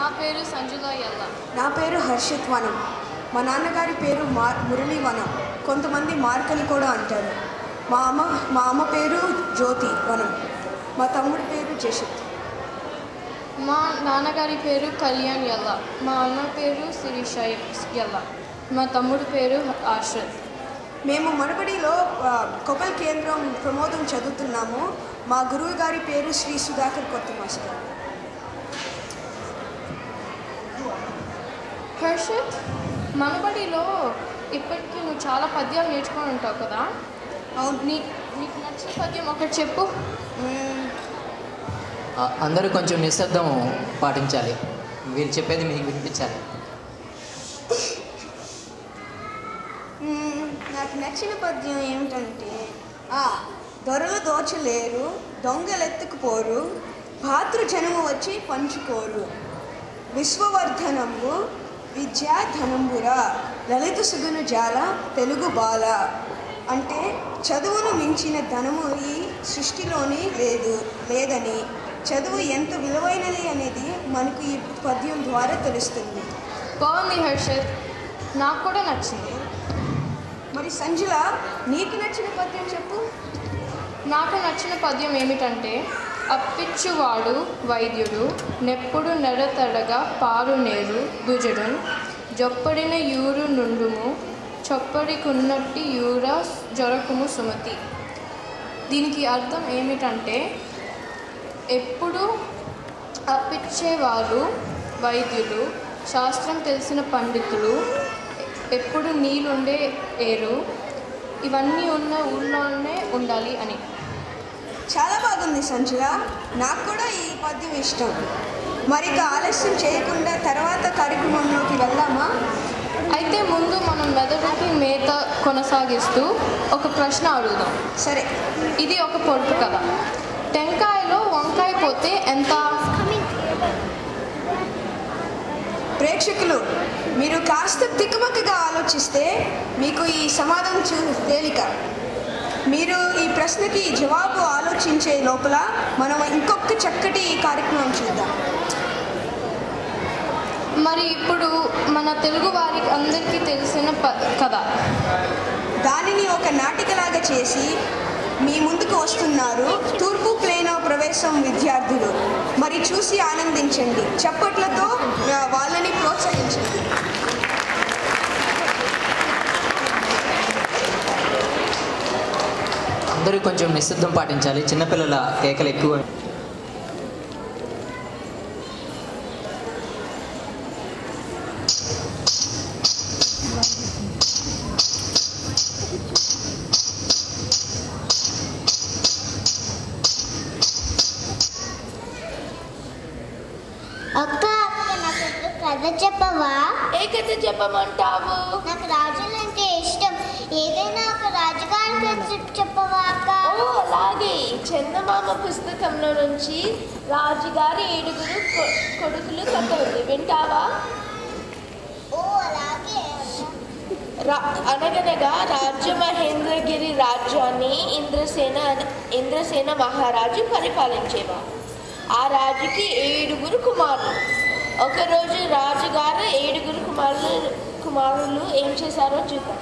నా పేరు సంజుల యల్ల. నా పేరు హర్షిత్ వనం. మా నాన్నగారి పేరు మురళీ వనం. కొంతమంది మార్కని కూడా అంటారు. మా అమ్మ పేరు జ్యోతి వనం. మా తమ్ముడి పేరు జషిత్. మా నాన్నగారి పేరు కళ్యాణ్ యల్ల. మా అమ్మ పేరు శిరీష యల్ల. మా తమ్ముడి పేరు ఆశ్రత్. మేము మనబడిలో కొకల్ కేంద్రం ప్రమోదం చదువుతున్నాము. మా గురువు గారి పేరు శ్రీ సుధాకర్ కొత్త మాస్టర్. హర్షిత్, మనబడిలో ఇప్పటికీ నువ్వు చాలా పద్యాలు నేర్చుకొని ఉంటావు కదా. నీకు నచ్చిన పద్యం ఒకటి చెప్పు. అందరూ కొంచెం నిశ్శబ్దం పాటించాలి. వీరు చెప్పేది మీకు వినిపించాలి. నాకు నచ్చిన పద్యం ఏమిటంటే, దొరలు దోచలేరు, దొంగలెత్తుకుపోరు, భాతృజనము వచ్చి పంచుకోరు, విశ్వవర్ధనంబు విద్యాధనంబురా, లలిత సుగును జాల తెలుగు బాల. అంటే చదువును మించిన ధనము ఈ సృష్టిలోని లేదని, చదువు ఎంత విలువైనది అనేది మనకు ఈ పద్యం ద్వారా తెలుస్తుంది. బాగుంది హర్షిత్, నాకు కూడా నచ్చింది. మరి సంజుల, నీకు నచ్చిన పద్యం చెప్పు. నాకు నచ్చిన పద్యం ఏమిటంటే, అప్పిచ్చువాడు వైద్యుడు, నెప్పుడు నెడతడగా పారు నేరు దుజుడున్, జొప్పడిన యూరు నుండుము, చొప్పడికున్నట్టి యూర జొరకుము సుమతి. దీనికి అర్థం ఏమిటంటే, ఎప్పుడు అప్పిచ్చేవారు వైద్యులు, శాస్త్రం తెలిసిన పండితులు, ఎప్పుడు నీళ్ళుండే ఏరు, ఇవన్నీ ఉన్న ఊళ్ళోనే ఉండాలి అని. చాలా బాగుంది సంజుల, నాకు కూడా ఈ పద్యం ఇష్టం. మరి ఇక ఆలస్యం చేయకుండా తర్వాత కార్యక్రమంలోకి వెళ్దామా? అయితే ముందు మనం మెదడుకి మేత కొనసాగిస్తూ ఒక ప్రశ్న అడుగుదాం. సరే. ఇది ఒక పొడుపు కథ. టెంకాయలో వంకాయ పోతే ఎంత? ప్రేక్షకులు, మీరు కాస్త తికమకగా ఆలోచిస్తే మీకు ఈ సమాధానం తేలిక. మీరు ఈ ప్రశ్నకి జవాబు ఆలోచించే లోపల మనం ఇంకొక చక్కటి కార్యక్రమం చూద్దాం. మరి ఇప్పుడు మన తెలుగు వారికి అందరికీ తెలిసిన కథ, దానిని ఒక నాటికలాగా చేసి మీ ముందుకు వస్తున్నారు తూర్పు ప్లేనో ప్రవేశం విద్యార్థులు. మరి చూసి ఆనందించండి, చప్పట్లతో వాళ్ళని ప్రోత్సహించండి. అందరూ కొంచెం నిశ్శబ్దం పాటించాలి. చిన్నపిల్లల కేకలు ఎక్కువ. అక్క నాకు కథ చెప్పవా? ఏ కథ చెప్పమంటావు? నాకు రాజులు అంటే ఇష్టం. ఏదైనా ఒక రాజుగారి కథ చెప్పవా అక్క? ఓ అలాగే. చందమామ పుస్తకంలో నుంచి రాజుగారి 7 కొడుకులు కథ ఉంది, వింటావా? ఓ అలాగే. అనగనగా రాజమహేంద్రగిరి రాజ్యాన్ని ఇంద్రసేన మహారాజు పరిపాలించేవారు. ఆ రాజుకి 7 కుమారులు. ఒకరోజు రాజుగారు 7 కుమారులు ఏం చేశారో చూద్దాం.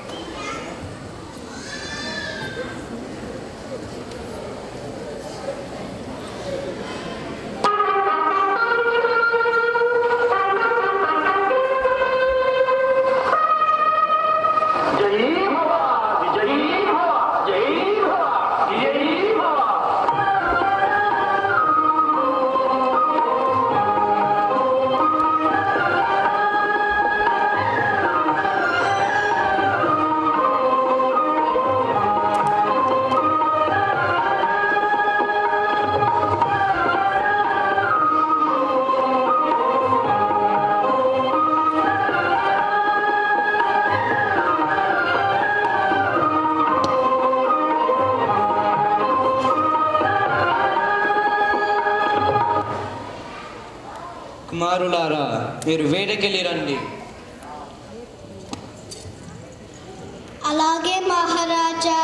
కుమారులారా, మీరు వేటకెళ్ళి రండి. అలాగే మహారాజా.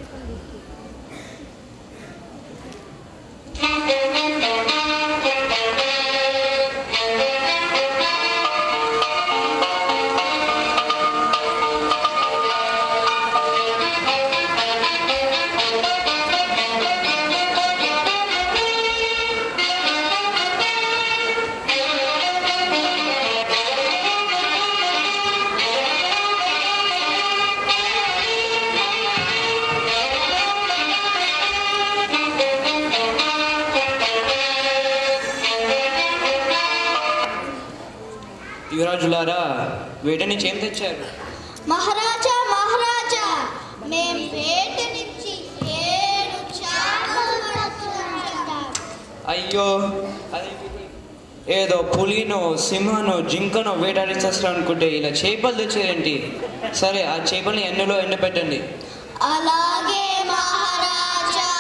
యువరాజులారా వేట నుంచి ఏం తెచ్చారు? మహారాజా మహారాజా, మేము వేట నుంచి 7 చేపలు పట్టుకున్నాం. అయ్యో, అది ఏదో పులినో సింహనో జింకనో వేటాడించేస్తారు అనుకుంటే ఇలా చేపలు తెచ్చారేంటి? సరే, ఆ చేపల్ని ఎండలో ఎండబెట్టండి. అలాగే మహారాజా.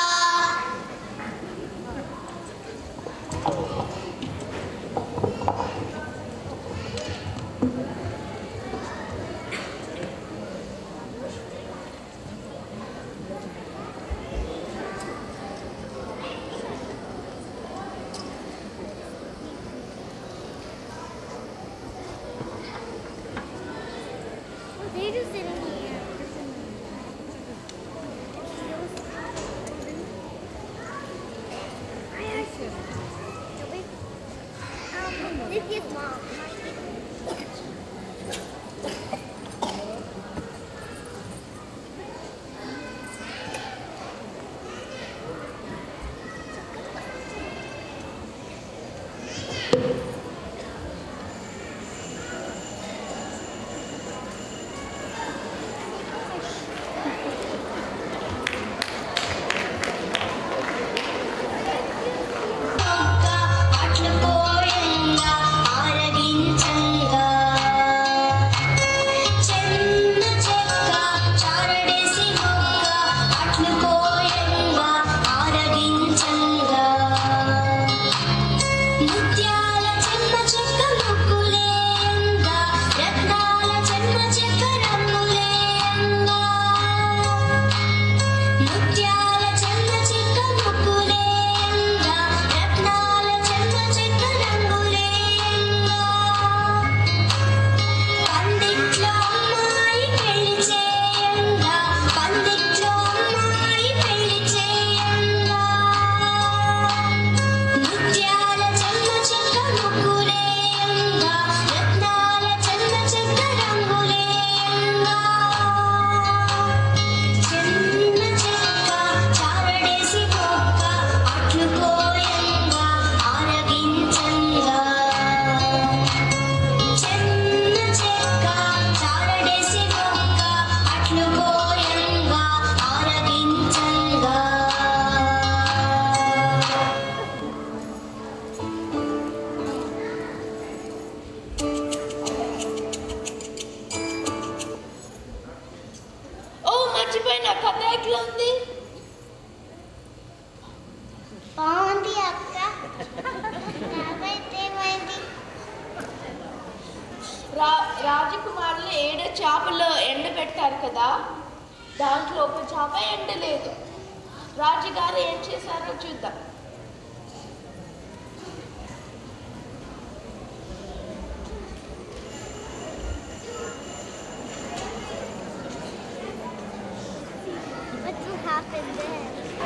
బాగుంది అక్క. రాజకుమారులు 7 చేపలు ఎండబెట్టారు కదా, దాంట్లో ఒక చేప ఎండలేదు. రాజుగారు ఏం చేశారో చూద్దాం. What will happen then?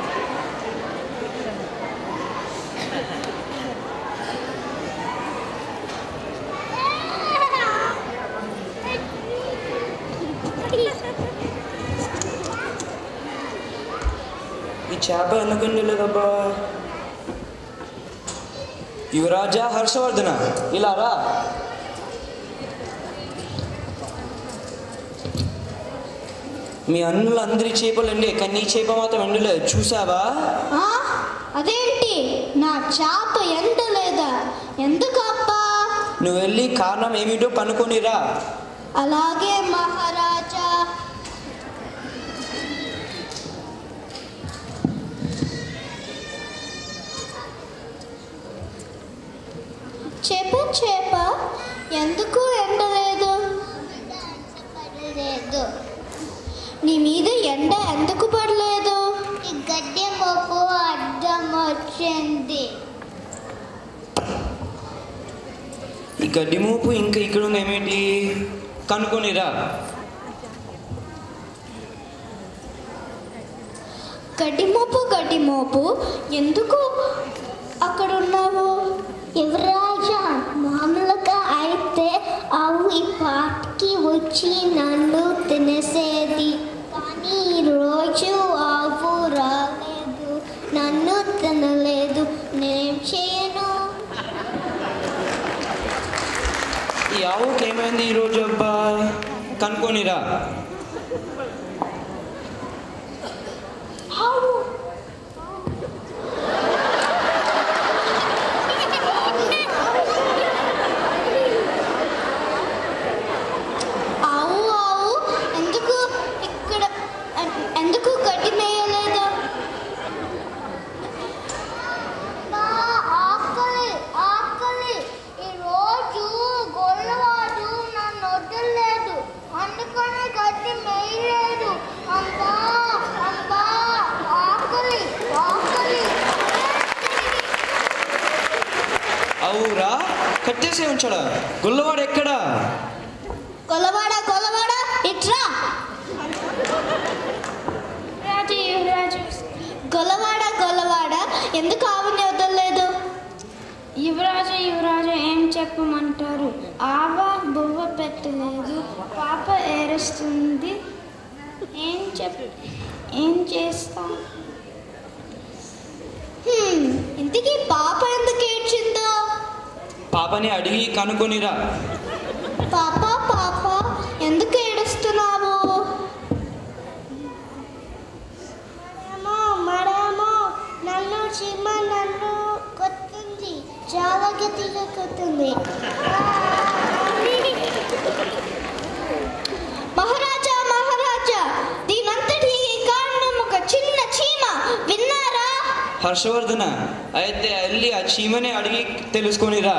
ఈ చేప ఎందుకండి లేదబ్బా? యువరాజా హర్షవర్ధన, ఇలా రా. మీ అన్నులందరి చేపలు ఎండే, కానీ నీ చేప మాత్రం ఎండలేదు, చూసావా? అదేంటి, నా చేప ఎండలేదా? ఎందుకబ్బా? నువ్వు వెళ్ళి కారణం ఏమిటో కనుక్కొనిరా. అలాగే మహారాజా. చేప ఎందుకు ఎండలేదు? నీ మీద ఎండ ఎందుకు పడలేదు? గడ్డి మోపు అడ్డం వచ్చింది. ఈ గడ్డి మోపు ఇంకా ఇక్కడ ఉంది ఏమిటి కనుక్కొనిరా. గడ్డి మోపు ఎందుకు అక్కడ ఉన్నావు? యువరాజా, మామూలుగా అయితే ఆవు ఈ పాటికి వచ్చి నన్ను తినేసేది. కానీ ఈరోజు ఆవు రాలేదు, నన్ను తినలేదు. నేనేం చేయను? ఈ ఆవుకి ఏమైంది ఈరోజు అబ్బా కనుక్కొనిరా. ఎందుకు గడ్డి మేయలేదు? ఆకలి ఈరోజు గొల్లవాడు నన్ను వదలలేదు, అందుకని గడ్డి మేయలేదు. అమ్మా అమ్మా, ఆకలి ఆకలి. అవురా కట్టేసే ఉంచాడా? గొల్లవాడు ఎక్కడా? గొల్లవాడా ఇట్రా. గొల్లవాడ ఎందుకు ఆవుని వదలలేదు? యువరాజు ఏం చెప్పమంటారు? ఆవ బువ్వ పెట్టలేదు, పాప ఏడుస్తుంది. ఏం చేస్తాం? ఇంతకీ పాప ఎందుకు ఏడ్చిందో? పాపని అడిగి కనుక్కొనిరా. పాప ఎందుకు ఏడుస్తున్నావు? మరేమో నన్ను కొట్టింది, చాలా గట్టిగా కొట్టింది. మహారాజా, దీనంతటి కారణం ఒక చిన్న చీమ, విన్నారా? హర్షవర్ధన, అయితే వెళ్ళి ఆ చీమని అడిగి తెలుసుకొనిరా.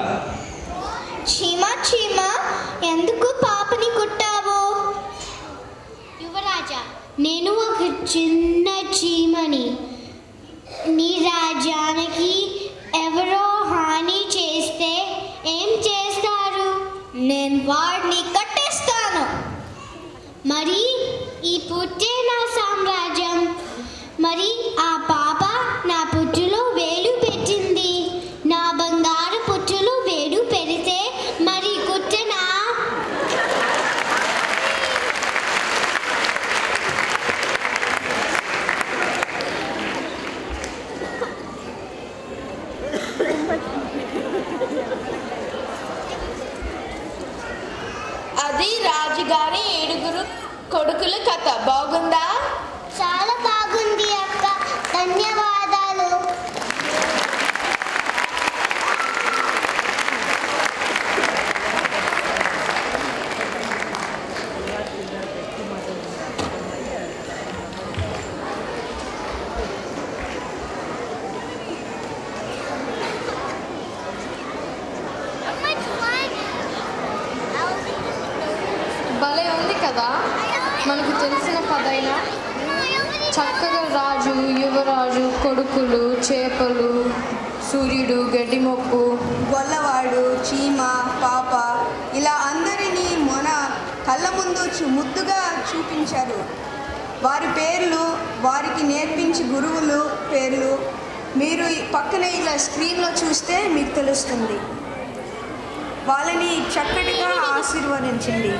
చీమ ఎందుకు పాపని కుట్టావు? యువరాజా, నేను ఒక చిన్న చీమని. నీ రాజ్యానికి ఎవరో హాని చేస్తే ఏం చేస్తారు? నేను వాడిని కట్టేస్తాను. మరి ఈ పుట్టే నా సామ్రాజ్యం. మరి ఆ పాప నా పుట్టులో వేలు పెట్టింది. నా బంగారు పుట్టులో వేలు పెడితే మరి కుట్టనా? అది రాజుగారి 7 కొడుకుల కథ. బాగుందా? చాలా బాగుంది అక్క, ధన్యవాదాలు. భలే ఉంది కదా, మనకు తెలిసిన కథైనా. చక్కగా రాజు, యువరాజు, కొడుకులు, చేపలు, సూర్యుడు, గడ్డి మొప్పు, గొల్లవాడు, చీమ, పాప ఇలా అందరినీ మన కళ్ళ ముందు ముద్దుగా చూపించారు. వారి పేర్లు, వారికి నేర్పించి గురువులు పేర్లు మీరు పక్కనే ఇలా స్క్రీన్లో చూస్తే మీకు తెలుస్తుంది. వాళ్ళని చక్కటిగా ఆశీర్వదించండి.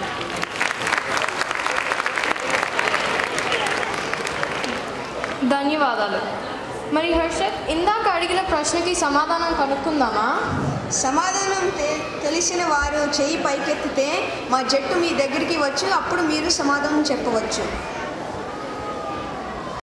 ధన్యవాదాలు. మరి హర్షత్, ఇందాక అడిగిన ప్రశ్నకి సమాధానం కనుక్కుందామా? సమాధానం తెలిసిన వారు చెయ్యి పైకెత్తితే మా జట్టు మీ దగ్గరికి వచ్చి అప్పుడు మీరు సమాధానం చెప్పవచ్చు.